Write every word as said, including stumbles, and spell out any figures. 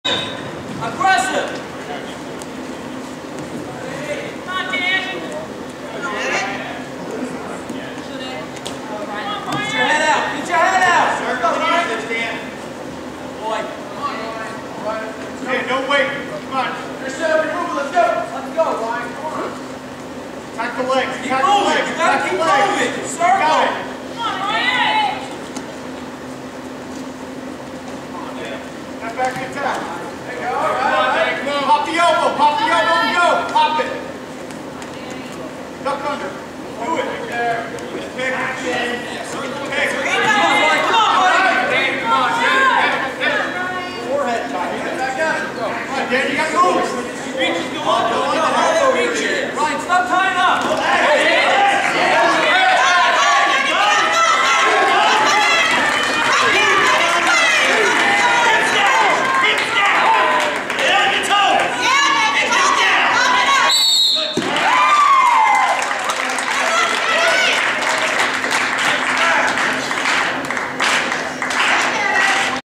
Aggressive! Come on, Dan! Get your head out! Get your head out! Circle the usage, Dan. Boy. Dan, don't wait. Come on. You're set up, you're moving, let's go! Let's go, Ryan, come on. Attack the legs. Keep Attack the moving! legs. You gotta Attack keep the legs. moving! Circle! Got it. Come on, Ryan! Get back in attack. There you go. Come on, Dan. Come on. Pop the elbow. Pop the elbow and go. Pop it. Duck under. Do it. There. Kick. Kick. Come on, Ryan, come on, buddy! Dan, come on. Get it. Get it. Get it. Forehead, Johnny. Get back out. Go. Come on, Dan. You got to move.